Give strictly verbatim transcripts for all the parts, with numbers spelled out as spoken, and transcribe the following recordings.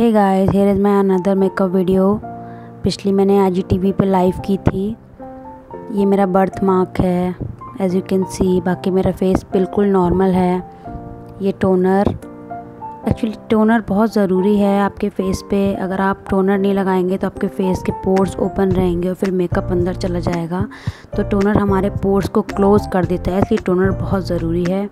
Hey guys, here is my another makeup video. पिछली मैंने I G T V पे live की थी। ये मेरा बर्थ मार्क है, एज़ यू कैन सी। बाकी मेरा फेस बिल्कुल नॉर्मल है। ये टोनर, एक्चुअली टोनर बहुत ज़रूरी है आपके फेस पे। अगर आप टोनर नहीं लगाएंगे तो आपके फेस के पोर्स ओपन रहेंगे और फिर मेकअप अंदर चला जाएगा। तो टोनर हमारे पोर्स को क्लोज़ कर देता है, इसलिए टोनर बहुत ज़रूरी है।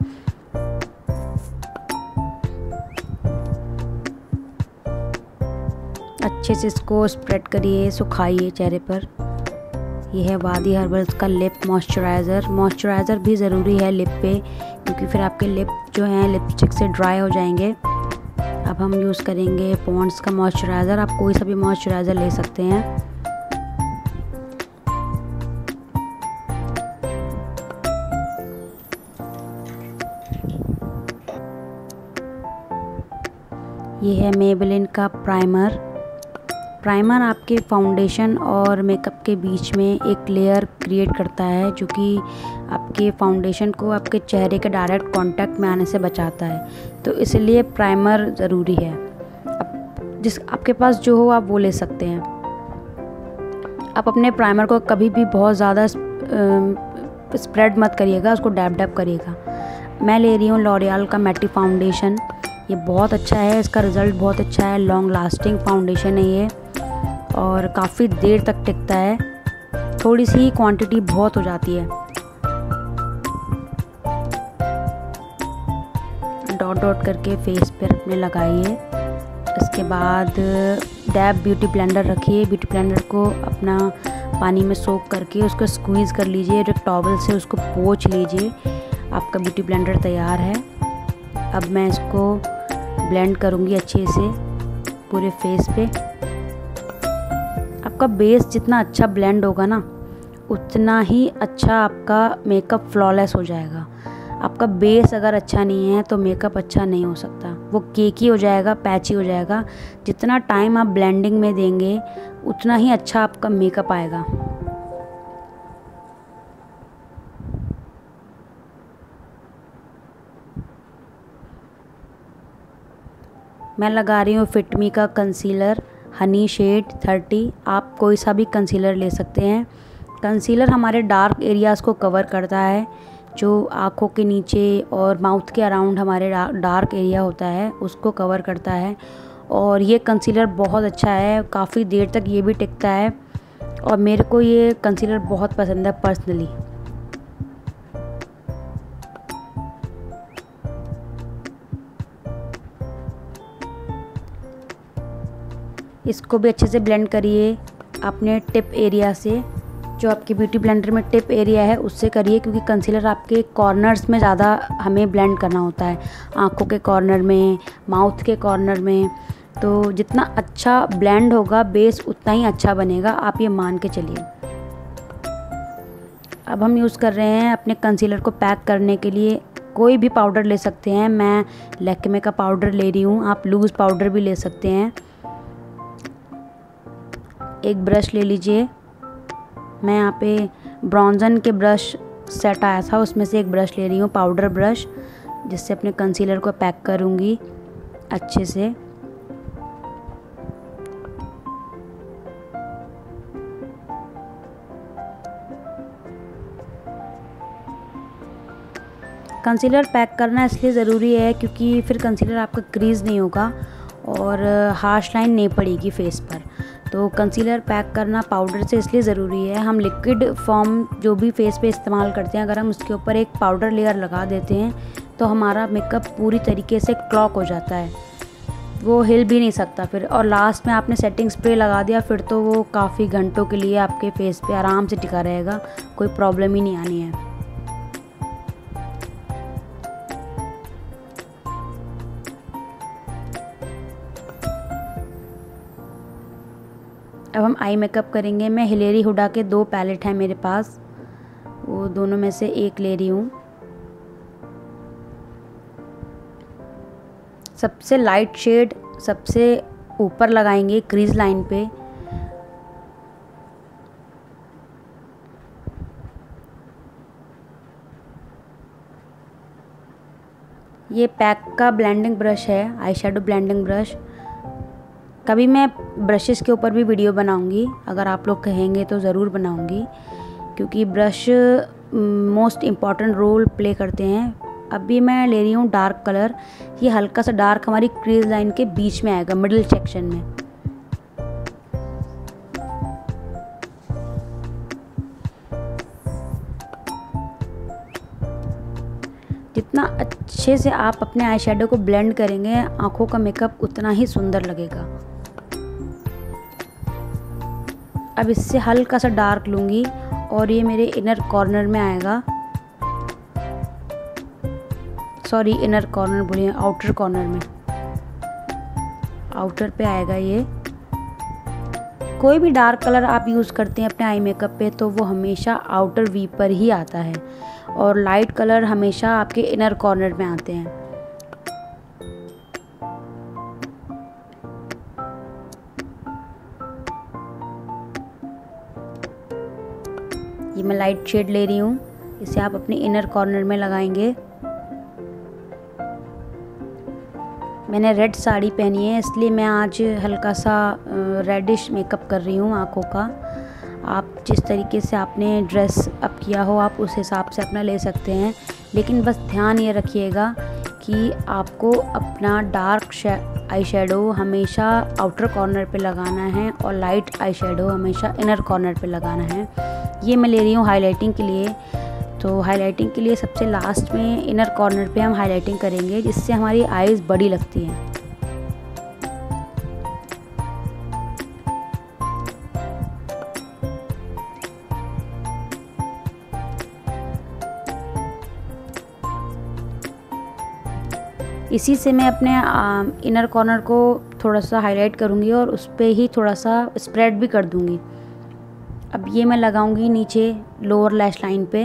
अच्छे से इसको स्प्रेड करिए, सुखाइए चेहरे पर। यह है वादी हर्बल्स का लिप मॉइस्चराइज़र। मॉइस्चराइज़र भी ज़रूरी है लिप पे, क्योंकि फिर आपके लिप जो हैं लिपस्टिक से ड्राई हो जाएंगे। अब हम यूज़ करेंगे पॉन्ड्स का मॉइस्चराइज़र। आप कोई सा भी मॉइस्चराइज़र ले सकते हैं। ये है मेबेलिन का प्राइमर। प्राइमर आपके फाउंडेशन और मेकअप के बीच में एक लेयर क्रिएट करता है, जो कि आपके फाउंडेशन को आपके चेहरे के डायरेक्ट कांटेक्ट में आने से बचाता है। तो इसलिए प्राइमर ज़रूरी है। अब जिस आपके पास जो हो आप वो ले सकते हैं। आप अपने प्राइमर को कभी भी बहुत ज़्यादा स्प्रेड मत करिएगा, उसको डैब डैब करिएगा। मैं ले रही हूँ लॉरियल का मैटी फाउंडेशन। ये बहुत अच्छा है, इसका रिज़ल्ट बहुत अच्छा है। लॉन्ग लास्टिंग फाउंडेशन है ये और काफ़ी देर तक टिकता है। थोड़ी सी क्वांटिटी बहुत हो जाती है। डॉट डॉट करके फेस पर अपने लगाइए। इसके बाद डैब ब्यूटी ब्लेंडर रखिए। ब्यूटी ब्लेंडर को अपना पानी में सोक करके उसको स्क्वीज़ कर लीजिए और एक टॉवल से उसको पोंछ लीजिए। आपका ब्यूटी ब्लेंडर तैयार है। अब मैं इसको ब्लेंड करूँगी अच्छे से पूरे फेस पे। आपका बेस जितना अच्छा ब्लेंड होगा ना, उतना ही अच्छा आपका मेकअप फ्लॉलेस हो जाएगा। आपका बेस अगर अच्छा नहीं है तो मेकअप अच्छा नहीं हो सकता। वो केकी हो जाएगा, पैची हो जाएगा। जितना टाइम आप ब्लेंडिंग में देंगे उतना ही अच्छा आपका मेकअप आएगा। मैं लगा रही हूँ फिटमी का कंसीलर हनी शेड थर्टी। आप कोई सा भी कंसीलर ले सकते हैं। कंसीलर हमारे डार्क एरियाज़ को कवर करता है, जो आँखों के नीचे और माउथ के अराउंड हमारे डार्क एरिया होता है उसको कवर करता है। और ये कंसीलर बहुत अच्छा है, काफ़ी देर तक ये भी टिकता है और मेरे को ये कंसीलर बहुत पसंद है पर्सनली। इसको भी अच्छे से ब्लेंड करिए अपने टिप एरिया से। जो आपके ब्यूटी ब्लेंडर में टिप एरिया है उससे करिए, क्योंकि कंसीलर आपके कॉर्नर्स में ज़्यादा हमें ब्लेंड करना होता है। आँखों के कॉर्नर में, माउथ के कॉर्नर में। तो जितना अच्छा ब्लेंड होगा बेस उतना ही अच्छा बनेगा, आप ये मान के चलिए। अब हम यूज़ कर रहे हैं अपने कंसीलर को पैक करने के लिए कोई भी पाउडर ले सकते हैं। मैं लैक्मे का पाउडर ले रही हूँ, आप लूज़ पाउडर भी ले सकते हैं। एक ब्रश ले लीजिए। मैं यहाँ पे ब्रॉन्जन के ब्रश सेट आया था, उसमें से एक ब्रश ले रही हूँ, पाउडर ब्रश, जिससे अपने कंसीलर को पैक करूँगी अच्छे से। कंसीलर पैक करना इसलिए ज़रूरी है क्योंकि फिर कंसीलर आपका क्रीज़ नहीं होगा और हार्श लाइन नहीं पड़ेगी फेस पर। तो कंसीलर पैक करना पाउडर से इसलिए ज़रूरी है। हम लिक्विड फॉर्म जो भी फेस पे इस्तेमाल करते हैं, अगर हम उसके ऊपर एक पाउडर लेयर लगा देते हैं तो हमारा मेकअप पूरी तरीके से क्लॉक हो जाता है, वो हिल भी नहीं सकता फिर। और लास्ट में आपने सेटिंग स्प्रे लगा दिया फिर तो वो काफ़ी घंटों के लिए आपके फेस पे आराम से टिका रहेगा, कोई प्रॉब्लम ही नहीं आनी है। अब हम आई मेकअप करेंगे। मैं हिलेरी हुडा के दो पैलेट हैं मेरे पास, वो दोनों में से एक ले रही हूँ। सबसे लाइट शेड सबसे ऊपर लगाएंगे क्रीज लाइन पे। ये पैक का ब्लेंडिंग ब्रश है, आई शेडो ब्लेंडिंग ब्रश। कभी मैं ब्रशेस के ऊपर भी वीडियो बनाऊंगी, अगर आप लोग कहेंगे तो ज़रूर बनाऊंगी, क्योंकि brush most important role play करते हैं। अभी मैं ले रही हूँ डार्क कलर। ये हल्का सा डार्क हमारी क्रीज लाइन के बीच में आएगा, मिडिल सेक्शन में। जितना अच्छे से आप अपने आई शेडो को ब्लेंड करेंगे, आँखों का मेकअप उतना ही सुंदर लगेगा। अब इससे हल्का सा डार्क लूँगी और ये मेरे इनर कॉर्नर में आएगा, सॉरी इनर कॉर्नर बोलिए, आउटर कॉर्नर में, आउटर पे आएगा ये। कोई भी डार्क कलर आप यूज़ करते हैं अपने आई मेकअप पे तो वो हमेशा आउटर वी पर ही आता है, और लाइट कलर हमेशा आपके इनर कॉर्नर में आते हैं। ये मैं लाइट शेड ले रही हूँ, इसे आप अपने इनर कॉर्नर में लगाएंगे। मैंने रेड साड़ी पहनी है, इसलिए मैं आज हल्का सा रेडिश मेकअप कर रही हूँ आँखों का। आप जिस तरीके से आपने ड्रेस अप किया हो आप उस हिसाब से अपना ले सकते हैं, लेकिन बस ध्यान ये रखिएगा कि आपको अपना डार्क आई शेडो हमेशा आउटर कॉर्नर पे लगाना है और लाइट आई शेडो हमेशा इनर कॉर्नर पे लगाना है। ये मैं ले रही हूँ हाईलाइटिंग के लिए। तो हाईलाइटिंग के लिए सबसे लास्ट में इनर कॉर्नर पे हम हाईलाइटिंग करेंगे, जिससे हमारी आईज़ बड़ी लगती हैं। इसी से मैं अपने इनर कॉर्नर को थोड़ा सा हाईलाइट करूँगी और उस पर ही थोड़ा सा स्प्रेड भी कर दूँगी। अब ये मैं लगाऊंगी नीचे लोअर लैश लाइन पे,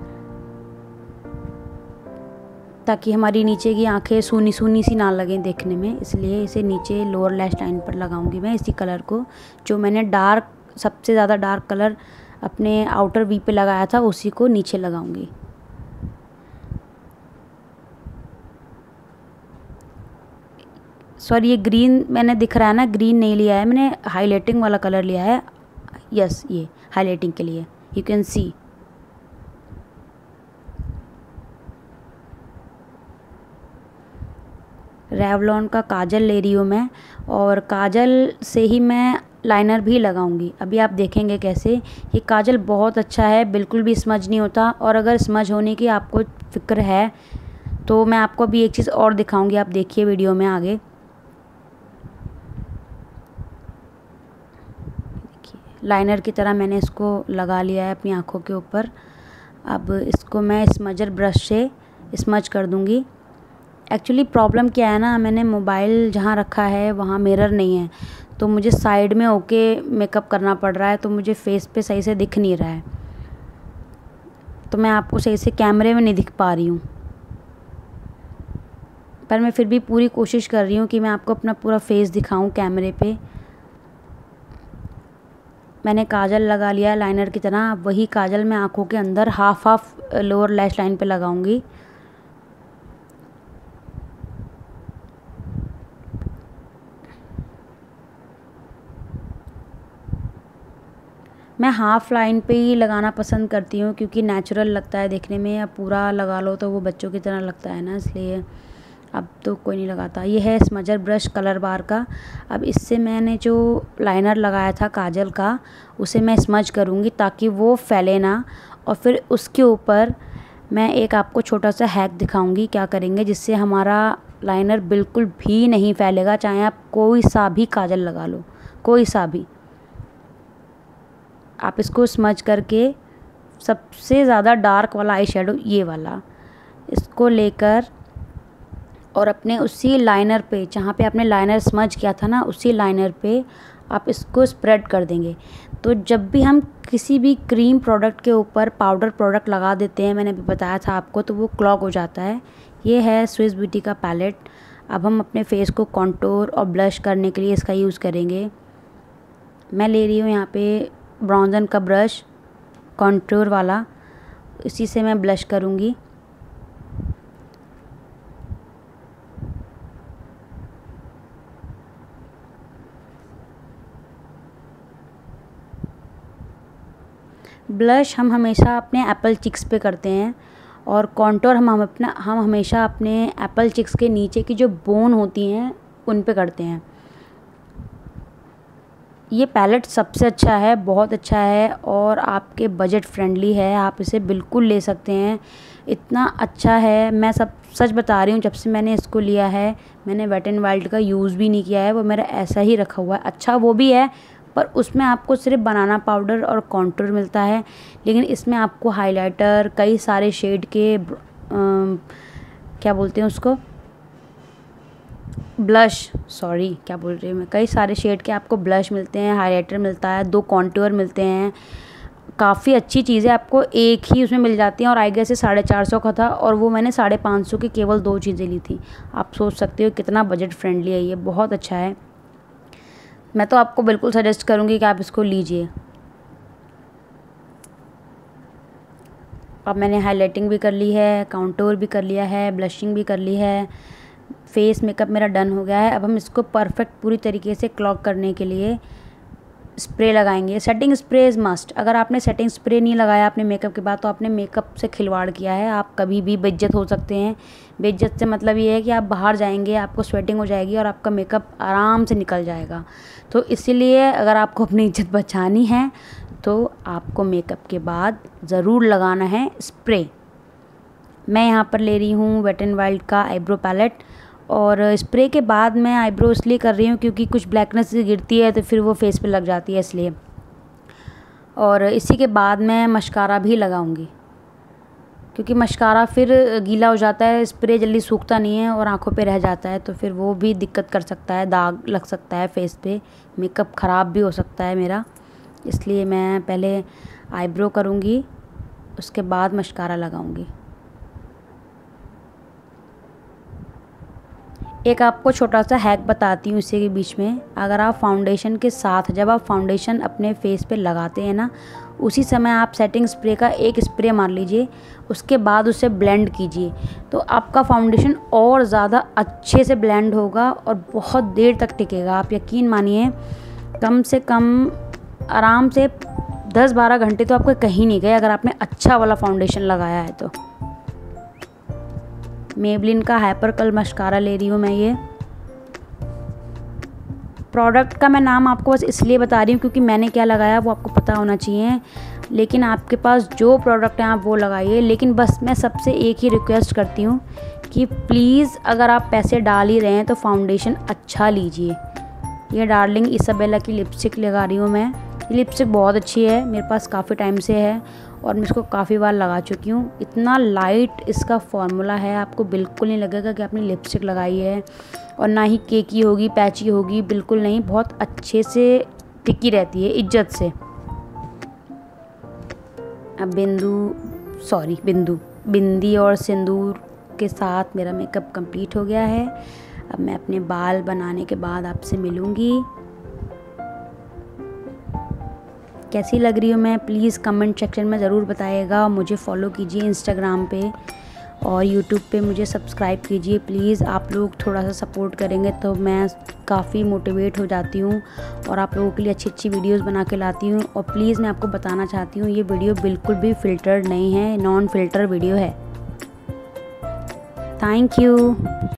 ताकि हमारी नीचे की आंखें सूनी सूनी सी ना लगें देखने में, इसलिए इसे नीचे लोअर लैश लाइन पर लगाऊंगी मैं इसी कलर को। जो मैंने डार्क सबसे ज़्यादा डार्क कलर अपने आउटर वी पे लगाया था उसी को नीचे लगाऊंगी। सॉरी ये ग्रीन मैंने दिख रहा है ना, ग्रीन नहीं लिया है मैंने, हाईलाइटिंग वाला कलर लिया है। यस, ये हाईलाइटिंग के लिए यू कैन सी। रेवलॉन का काजल ले रही हूँ मैं, और काजल से ही मैं लाइनर भी लगाऊंगी। अभी आप देखेंगे कैसे। ये काजल बहुत अच्छा है, बिल्कुल भी स्मज नहीं होता, और अगर स्मज होने की आपको फिक्र है तो मैं आपको अभी एक चीज़ और दिखाऊंगी, आप देखिए वीडियो में आगे। लाइनर की तरह मैंने इसको लगा लिया है अपनी आँखों के ऊपर। अब इसको मैं स्मजर ब्रश से स्मज कर दूंगी। एक्चुअली प्रॉब्लम क्या है ना, मैंने मोबाइल जहाँ रखा है वहाँ मिरर नहीं है, तो मुझे साइड में होके मेकअप करना पड़ रहा है, तो मुझे फेस पे सही से दिख नहीं रहा है, तो मैं आपको सही से कैमरे में नहीं दिख पा रही हूँ। पर मैं फिर भी पूरी कोशिश कर रही हूँ कि मैं आपको अपना पूरा फेस दिखाऊँ कैमरे पे। मैंने काजल लगा लिया है लाइनर की तरह। वही काजल मैं आँखों के अंदर half half lower lash line पे लगाऊंगी। मैं हाफ़ लाइन पे ही लगाना पसंद करती हूँ, क्योंकि नेचुरल लगता है देखने में। अब पूरा लगा लो तो वो बच्चों की तरह लगता है ना, इसलिए अब तो कोई नहीं लगाता। ये है स्मजर ब्रश कलर बार का। अब इससे मैंने जो लाइनर लगाया था काजल का, उसे मैं स्मज करूँगी ताकि वो फैले ना। और फिर उसके ऊपर मैं एक आपको छोटा सा हैक दिखाऊंगी क्या करेंगे, जिससे हमारा लाइनर बिल्कुल भी नहीं फैलेगा, चाहे आप कोई सा भी काजल लगा लो, कोई सा भी। आप इसको स्मज करके सबसे ज़्यादा डार्क वाला आई शेडो ये वाला, इसको लेकर और अपने उसी लाइनर पे, जहाँ पे आपने लाइनर स्मज किया था ना, उसी लाइनर पे आप इसको स्प्रेड कर देंगे। तो जब भी हम किसी भी क्रीम प्रोडक्ट के ऊपर पाउडर प्रोडक्ट लगा देते हैं, मैंने भी बताया था आपको, तो वो क्लॉग हो जाता है। ये है स्विस ब्यूटी का पैलेट। अब हम अपने फेस को कॉन्टोर और ब्लश करने के लिए इसका यूज़ करेंगे। मैं ले रही हूँ यहाँ पे ब्रॉन्जन का ब्रश, कॉन्टूर वाला, इसी से मैं ब्लश करूँगी। ब्लश हम हमेशा अपने एप्पल चिक्स पे करते हैं और कॉन्टोर हम हम अपना हम हमेशा अपने एप्पल चिक्स के नीचे की जो बोन होती हैं उन पे करते हैं। ये पैलेट सबसे अच्छा है, बहुत अच्छा है और आपके बजट फ्रेंडली है, आप इसे बिल्कुल ले सकते हैं। इतना अच्छा है, मैं सब सच बता रही हूँ, जब से मैंने इसको लिया है मैंने वेट एंड वाइल्ड का यूज़ भी नहीं किया है, वो मेरा ऐसा ही रखा हुआ है। अच्छा वो भी है पर उसमें आपको सिर्फ बनाना पाउडर और कॉन्टूर मिलता है, लेकिन इसमें आपको हाइलाइटर, कई सारे शेड के आ, क्या बोलते हैं उसको, ब्लश, सॉरी क्या बोल रही हूँ मैं, कई सारे शेड के आपको ब्लश मिलते हैं, हाइलाइटर मिलता है, दो कॉन्टूर मिलते हैं। काफ़ी अच्छी चीज़ें आपको एक ही उसमें मिल जाती हैं और आई गेस से साढ़े चार सौ का था और वो मैंने साढ़े पाँच सौ की केवल दो चीज़ें ली थी। आप सोच सकते हो कितना बजट फ्रेंडली है, ये बहुत अच्छा है। मैं तो आपको बिल्कुल सजेस्ट करूँगी कि आप इसको लीजिए। अब मैंने हाइलाइटिंग भी कर ली है, काउंटूर भी कर लिया है, ब्लशिंग भी कर ली है, फेस मेकअप मेरा डन हो गया है। अब हम इसको परफेक्ट पूरी तरीके से क्लॉक करने के लिए स्प्रे लगाएंगे। Setting spray is must. अगर आपने सेटिंग स्प्रे नहीं लगाया अपने मेकअप के बाद तो आपने मेकअप से खिलवाड़ किया है, आप कभी भी बेइज्जत हो सकते हैं। बेइज्जत से मतलब ये है कि आप बाहर जाएंगे, आपको स्वेटिंग हो जाएगी और आपका मेकअप आराम से निकल जाएगा। तो इसीलिए अगर आपको अपनी इज्जत बचानी है तो आपको मेकअप के बाद ज़रूर लगाना है स्प्रे। मैं यहाँ पर ले रही हूँ वेट एंड वाइल्ड का आईब्रो पैलेट और स्प्रे के बाद मैं आईब्रो इसलिए कर रही हूँ क्योंकि कुछ ब्लैकनेस गिरती है तो फिर वो फेस पे लग जाती है इसलिए। और इसी के बाद मैं मस्कारा भी लगाऊंगी क्योंकि मस्कारा फिर गीला हो जाता है, स्प्रे जल्दी सूखता नहीं है और आंखों पे रह जाता है तो फिर वो भी दिक्कत कर सकता है, दाग लग सकता है फेस पे, मेकअप ख़राब भी हो सकता है मेरा। इसलिए मैं पहले आईब्रो करूँगी, उसके बाद मस्कारा लगाऊँगी। एक आपको छोटा सा हैक बताती हूँ इसी के बीच में। अगर आप फाउंडेशन के साथ, जब आप फाउंडेशन अपने फेस पे लगाते हैं ना, उसी समय आप सेटिंग स्प्रे का एक स्प्रे मार लीजिए, उसके बाद उसे ब्लेंड कीजिए तो आपका फाउंडेशन और ज़्यादा अच्छे से ब्लेंड होगा और बहुत देर तक टिकेगा। आप यकीन मानिए, कम से कम आराम से दस बारह घंटे तो आपके कहीं नहीं गए अगर आपने अच्छा वाला फाउंडेशन लगाया है तो। मेबलिन का हाइपर कर्ल मस्कारा ले रही हूँ मैं। ये प्रोडक्ट का मैं नाम आपको बस इसलिए बता रही हूँ क्योंकि मैंने क्या लगाया वो आपको पता होना चाहिए, लेकिन आपके पास जो प्रोडक्ट है आप वो लगाइए। लेकिन बस मैं सबसे एक ही रिक्वेस्ट करती हूँ कि प्लीज़ अगर आप पैसे डाल ही रहे हैं तो फाउंडेशन अच्छा लीजिए। ये डार्लिंग इसाबेला की लिपस्टिक लगा रही हूँ मैं। ये लिपस्टिक बहुत अच्छी है, मेरे पास काफ़ी टाइम से है और मैं इसको काफ़ी बार लगा चुकी हूँ। इतना लाइट इसका फॉर्मूला है, आपको बिल्कुल नहीं लगेगा कि आपने लिपस्टिक लगाई है और ना ही केकी होगी, पैची होगी, बिल्कुल नहीं, बहुत अच्छे से टिकी रहती है इज्जत से। अब बिंदु सॉरी बिंदु बिंदी और सिंदूर के साथ मेरा मेकअप कंप्लीट हो गया है। अब मैं अपने बाल बनाने के बाद आपसे मिलूँगी। कैसी लग रही हूँ मैं प्लीज़ कमेंट सेक्शन में ज़रूर बताइएगा। मुझे फॉलो कीजिए इंस्टाग्राम पे और यूट्यूब पे मुझे सब्सक्राइब कीजिए प्लीज़। आप लोग थोड़ा सा सपोर्ट करेंगे तो मैं काफ़ी मोटिवेट हो जाती हूँ और आप लोगों के लिए अच्छी अच्छी वीडियोस बना के लाती हूँ। और प्लीज़ मैं आपको बताना चाहती हूँ ये वीडियो बिल्कुल भी फ़िल्टर्ड नहीं है, नॉन फ़िल्टर वीडियो है। Thank you.